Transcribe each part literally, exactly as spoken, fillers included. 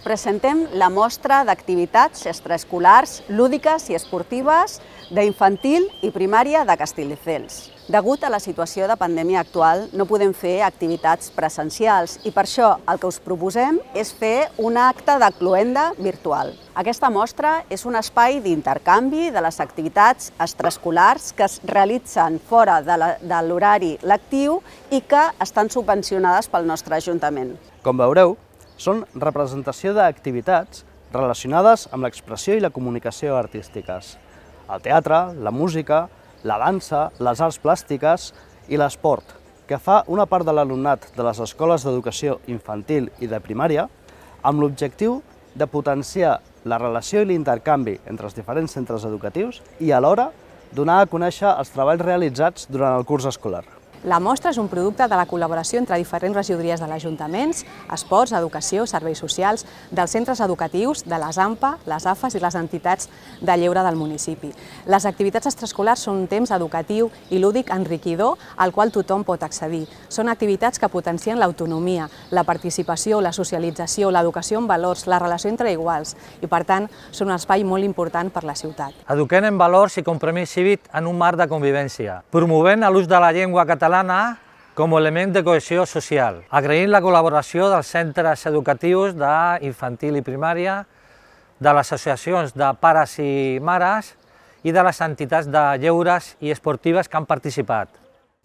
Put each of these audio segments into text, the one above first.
presentem la mostra d'activitats extraescolars, lúdiques i esportives d'infantil i primària de Castelldefels. Degut a la situació de pandèmia actual, no podem fer activitats presencials i per això el que us proposem és fer un acte de cloenda virtual. Aquesta mostra és un espai d'intercanvi de les activitats extraescolars que es realitzen fora de l'horari lectiu i que estan subvencionades pel nostre Ajuntament. Com veureu, són representació d'activitats relacionades amb l'expressió i la comunicació artístiques. El teatre, la música, la dansa, les arts plàstiques i l'esport, que fa una part de l'alumnat de les escoles d'educació infantil i de primària amb l'objectiu de potenciar la relació i l'intercanvi entre els diferents centres educatius i alhora donar a conèixer els treballs realitzats durant el curs escolar. La mostra és un producte de la col·laboració entre diferents regidories de l'Ajuntament, esports, educació, serveis socials, dels centres educatius, de les AMPA, les AFAs i les entitats de lleure del municipi. Les activitats extraescolars són un temps educatiu i lúdic enriquidor al qual tothom pot accedir. Són activitats que potencien l'autonomia, la participació, la socialització, l'educació en valors, la relació entre iguals i, per tant, són un espai molt important per la ciutat. Eduquem en valors i compromís cívic en un marc de convivència, promovent l'ús de la llengua catalana com a element de cohesió social, agraint la col·laboració dels centres educatius d'infantil i primària, de les associacions de pares i mares i de les entitats de lleures i esportives que han participat.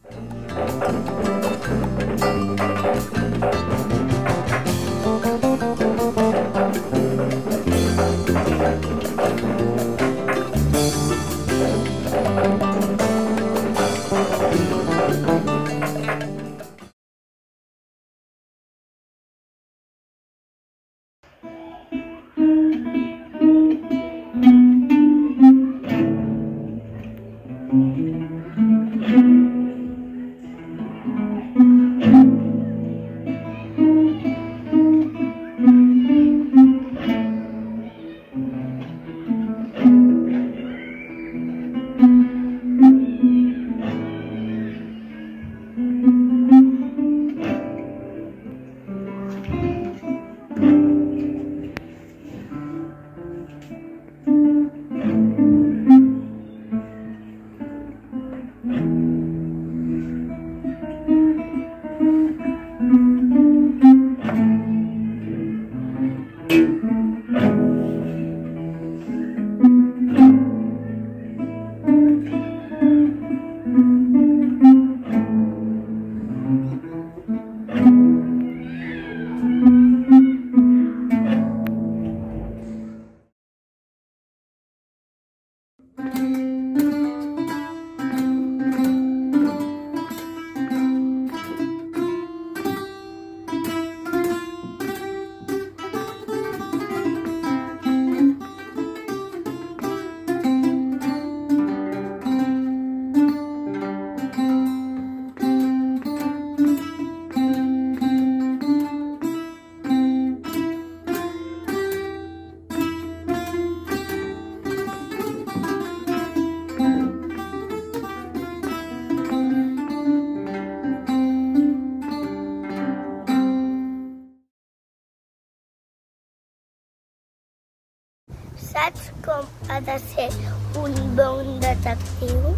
Saps com ha de ser un bon detectiu?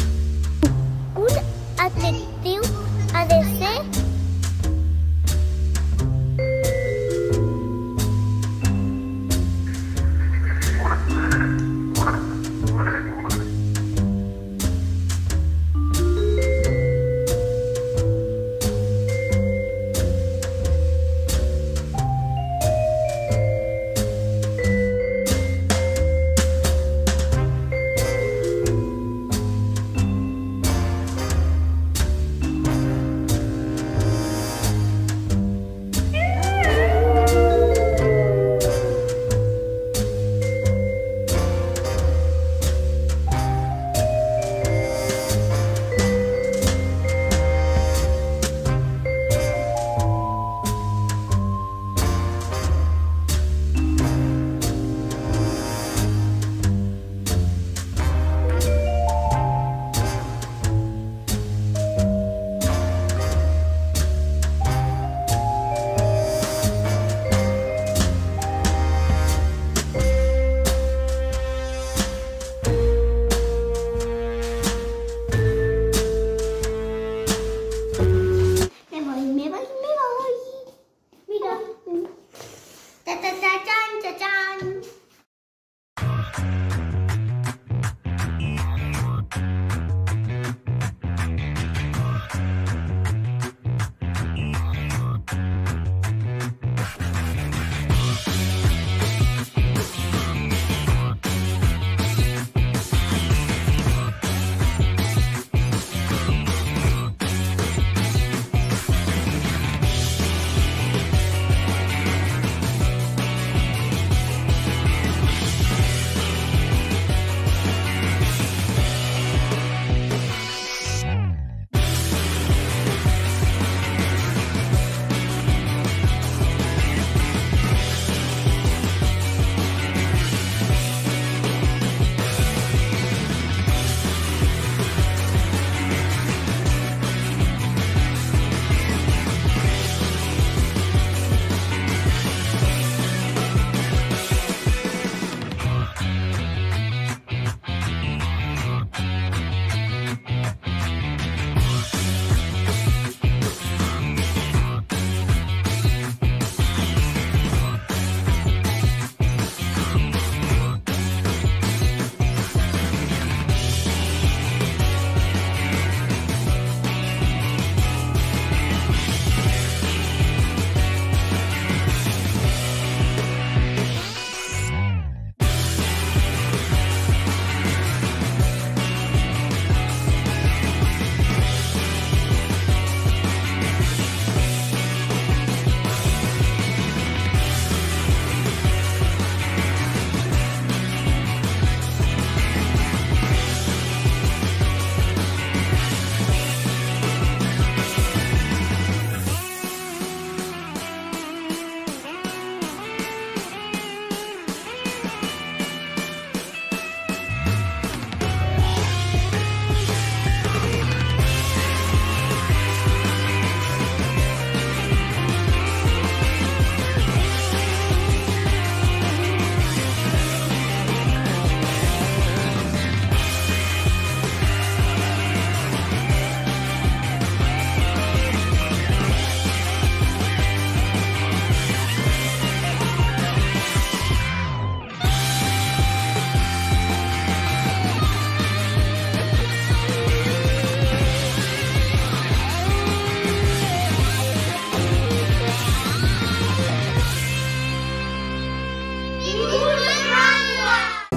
Un detectiu ha de ser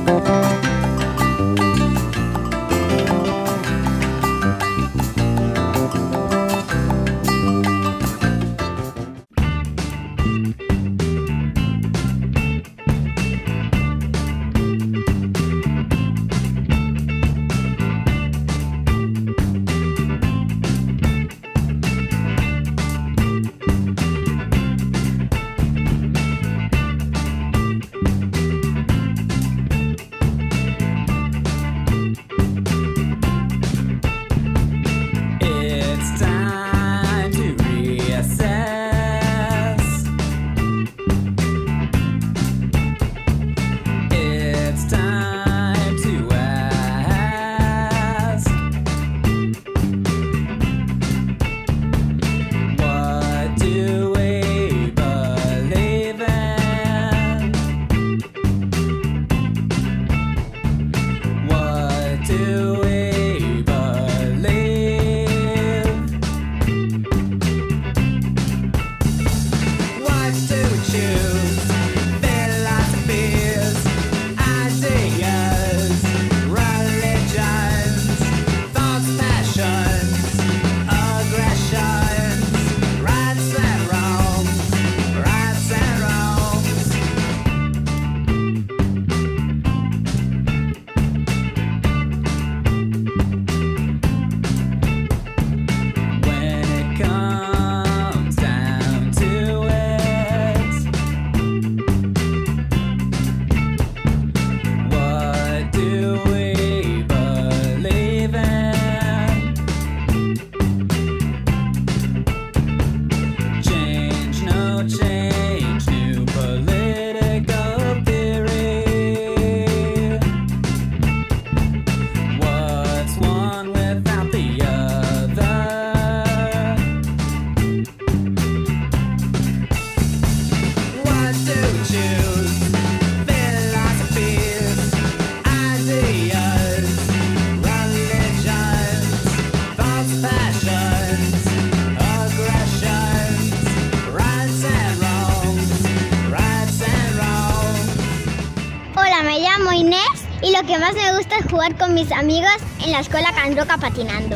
Y lo que más me gusta es jugar con mis amigos en la escuela Can Roca patinando.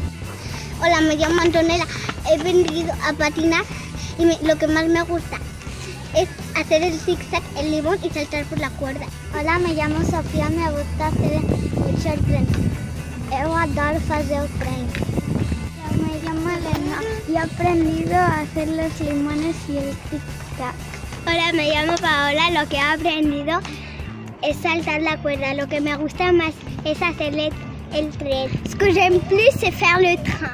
Hola, me llamo Antonella. He venido a patinar y me, lo que más me gusta es hacer el zig-zag, el limón y saltar por la cuerda. Hola, me llamo Sofía. Me gusta hacer mucho el tren. Yo adoro hacer el tren. Me llamo Elena y he aprendido a hacer los limones y el zig-zag. Hola, me llamo Paola. Lo que he aprendido es saltar la cuerda. Lo que me gusta más es hacer el, el tren. Ce que j'aime plus, c'est faire le train.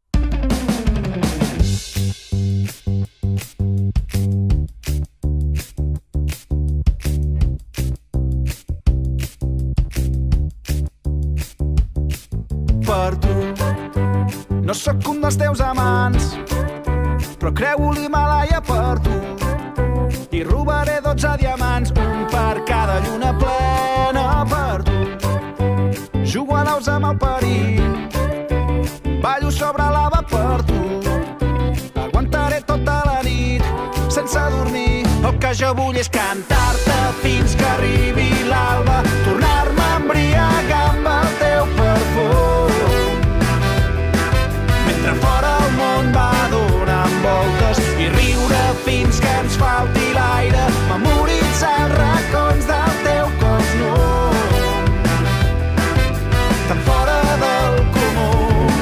Per tu, no sóc un dels teus amants, però creu l'Himalaya per tu. I robaré dotze diamants, un per cada lluna plena per tu. Jugo a daus amb el perill, ballo sobre lava per tu. Aguantaré tota la nit sense dormir. El que jo vull és cantar-te fins que arribi l'alba, tornar-me a embriagar amb el teu perfum. Mentre fora el món va donant voltes i riure fins que ens falti l'aire, memoritzar els racons del teu cos nu, tan fora del comú.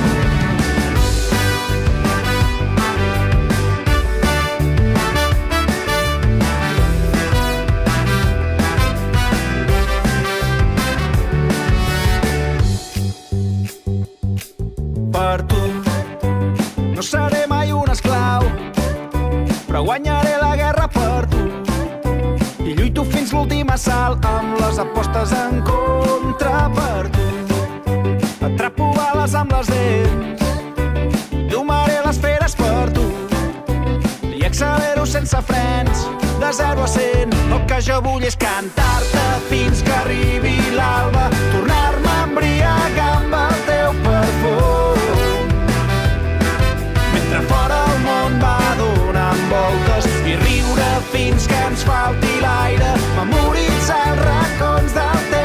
Per tu no seré mai un esclau, però guanyaré la guerra per tu. I lluito fins l'últim assalt amb les apostes en contra per tu. Atrapo bales amb les dents, domaré les feres per tu. I accelero sense frens, de zero a cent. El que jo vull és cantar-te fins que arribi l'alba, tornar-me a embriagar amb el teu perfum. Mentre fora el món va donant voltes i riure fins que ens falti l'aire, memoritzar els racons del teu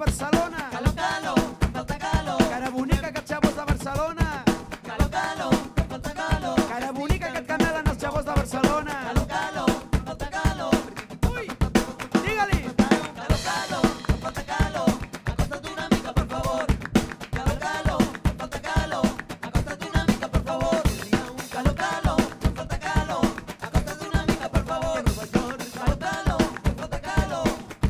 Barcelona. Calor, calor, falta calor. Cara bonica, aquests xavos de Barcelona. Calor, calor, falta calor. Cara bonica, que et camelen els xavos de Barcelona. Calor, calor, falta calor. Ui, digue-li. Calor, calor, falta calor. Acosta't una mica, per favor. Calor, calor, falta calor. Acosta't una mica, per favor. Calor, calor, falta calor. Acosta't una mica, per favor. Calor, calor, falta calor.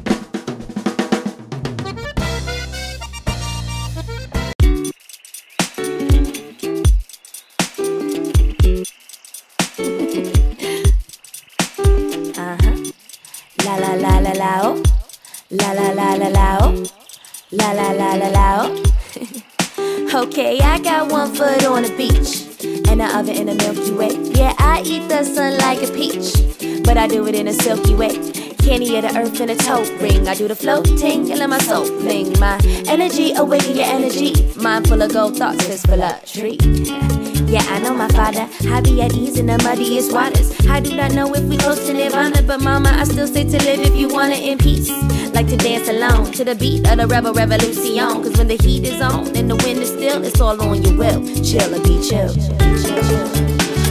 La la la la la oh, la la la la la oh, la la la la la oh. Okay, I got one foot on the beach and the other in the Milky Way. Yeah, I eat the sun like a peach, but I do it in a silky way. Candy of the earth in a toe ring. I do the floating and let my soul fling. My energy awaken your energy. Mind full of gold thoughts, fist full of tree. Yeah, I know my father. I be at ease in the muddiest waters. I do not know if we close to Nirvana, but mama, I still say to live if you want it in peace. Like to dance alone to the beat of the rebel revolution. Cause when the heat is on and the wind is still, it's all on your will. Chill or be chill. Chill, chill, chill.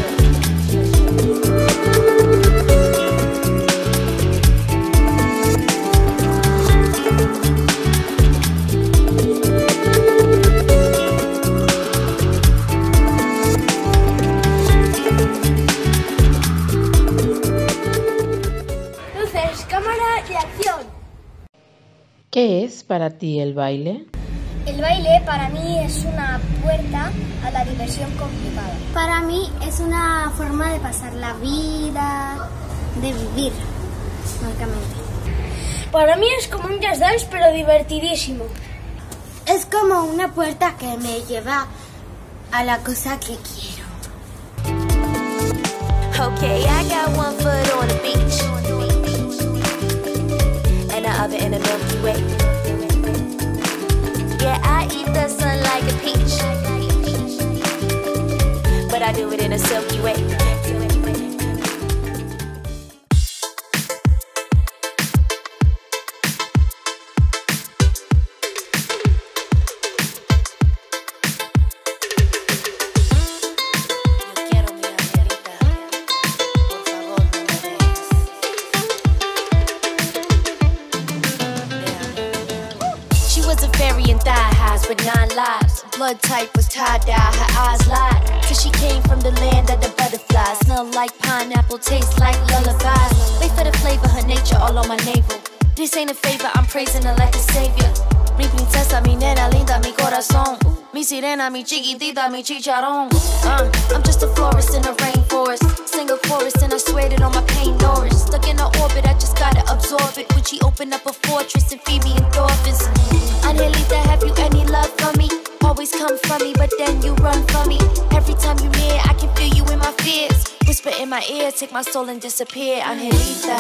¿Qué es para ti el baile? El baile para mí es una puerta a la diversión complicada. Para mí es una forma de pasar la vida, de vivir, básicamente. Para mí es como un jazz dance, pero divertidísimo. Es como una puerta que me lleva a la cosa que quiero. Okay, I got one foot on the beach and the other in the Milky Way. Yeah, I eat the sun like a peach, but I do it in a silky way. But nine lives, blood type was tie-dye, her eyes lied. Till she came from the land of the butterflies. Smell like pineapple, taste like lullabies. Wait for the flavor, her nature all on my navel. This ain't a favor, I'm praising her like a savior. Mi princesa, mi nena linda, mi corazón. Mi sirena, mi chiquitita, mi chicharrón. uh, I'm just a florist in a rainforest. Sing a chorus and I swear it on my pain Norris. Stuck in her orbit, I just gotta absorb it. Would she open up a fortress and feed me endorphins? Angelita, have you any love for me? Always come for me, but then you run for me. Every time you near, I can feel you in my fears. Whisper in my ear, take my soul and disappear. Angelita.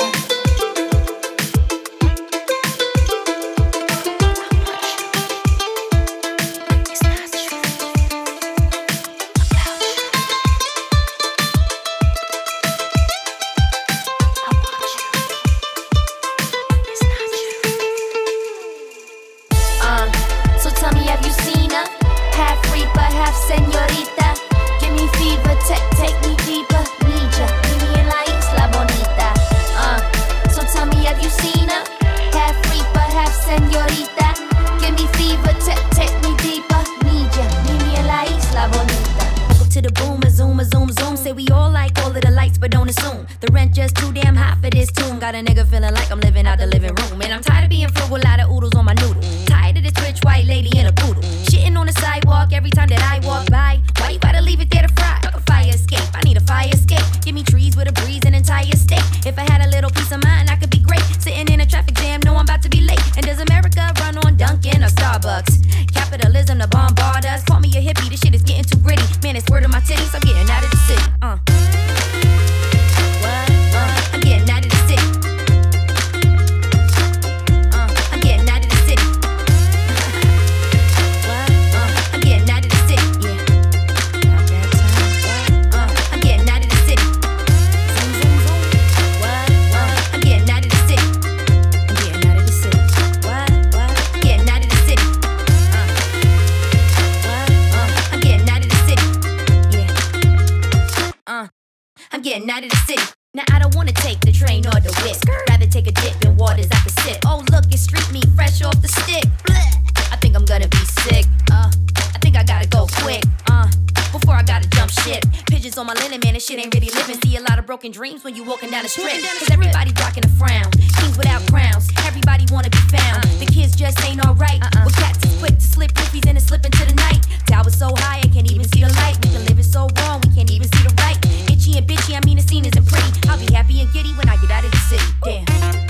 Señorita, give me fever, take, take me deeper. Need ya, meet me in la isla bonita. Uh, so tell me, have you seen her? Half reaper, half señorita. Give me fever, take, take me deeper. Need ya, meet me in la isla bonita. Go to the boom, a zoom, a zoom, zoom. Say we all like all of the lights, but don't assume the rent just too damn hot for this tune. Got a nigga feeling like I'm living out the living room, and I'm tired of being frugal, a lot of oodles on my noodle. Tired of this rich white lady in a poodle. Shitting on the sidewalk every time that I walk by. Why you gotta leave it there to fry? Like a fire escape, I need a fire escape. Give me trees with a breeze, an entire state. If I had a little peace of mind, I could be great. Sitting in a traffic jam, know I'm about to be late. And does America run on Dunkin' or Starbucks? Capitalism to bombard us. Call me a hippie, this shit is getting too gritty. Man, it's word of my titties, I'm getting out of the city. Uh. What? Uh, I'm getting out of the city. Uh, I'm getting out of the city. What? Uh, I'm getting out of the city. Yeah. About that time. What? Uh, I'm getting out of the city. Zoom, zoom, zoom. What? Uh, I'm getting out of the city. I'm getting out of the city. What? What? Getting out of Stitches on my linen, man, this shit ain't really living. See a lot of broken dreams when you walking down the strip. Cause everybody rocking a frown. Kings without crowns. Everybody wanna be found. The kids just ain't alright. Well, cats is quick to slip roofies in and slip into the night. Towers so high, I can't even see the light. We can live it so wrong, we can't even see the right. Itchy and bitchy, I mean the scene isn't pretty. I'll be happy and giddy when I get out of the city. Damn.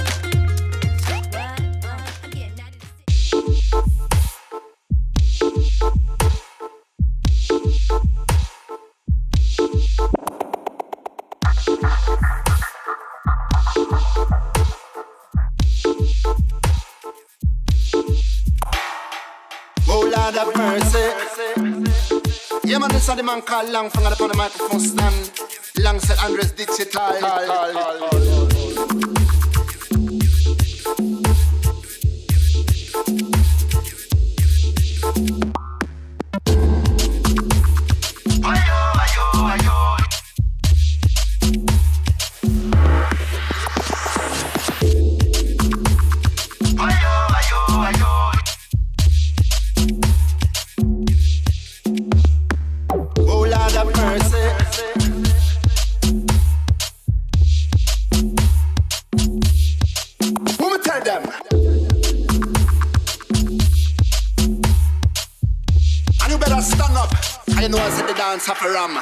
Oh Lord have mercy. Yeah man, this is the man called Lang from the microphone stand. Lang said Andres Digital. Safaram.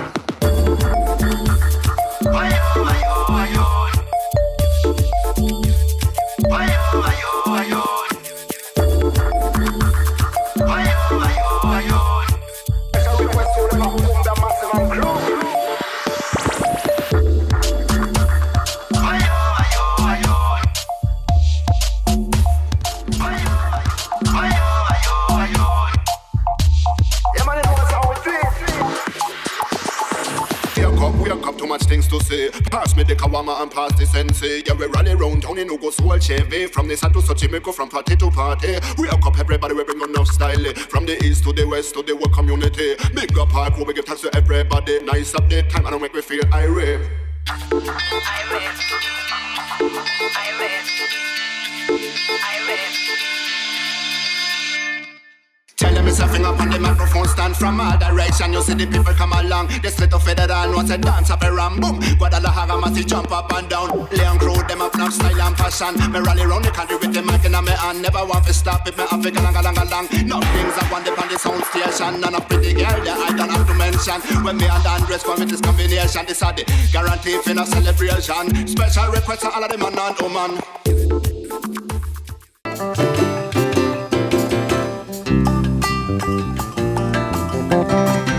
Pass me the kawama and pass the sensei. Yeah, we rally round town in Ugo Soul Chevy. From the south to Sochimiko, from party to party. We hook up everybody, we bring enough style. From the east to the west to the work community. Big up park, we give thanks to everybody. Nice up the time and don't make me feel irate. Irate. Irate. Irate. Tell them it's a thing up on the microphone stand from all direction. You see the people come along. They split off federal, what's a dance up a ram boom. Guadalajara massive jump up and down. Leon crew them up enough style and passion. Me rally round the country with the mic in my hand. Never want to stop it, me African lang lang lang. No things I want on the sound station. None of pretty girl that I don't have to mention. When me and Andres come with this combination, this are the guarantee for no celebration. Special request to all of them man and woman. Thank you.